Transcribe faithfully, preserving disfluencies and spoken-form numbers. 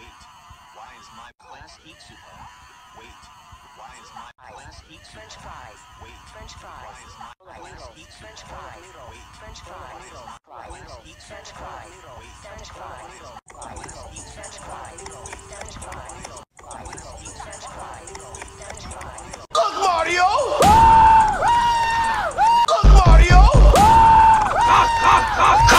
Wait, why is my class eat soup? Wait, why is my class eat soup? French fries. Wait, French fries. why is my class eat soup? French fries. Wait, French why fries. is my class eat soup? French fries. Wait, French why fries. is my class eat soup? French fries. Wait, French fries.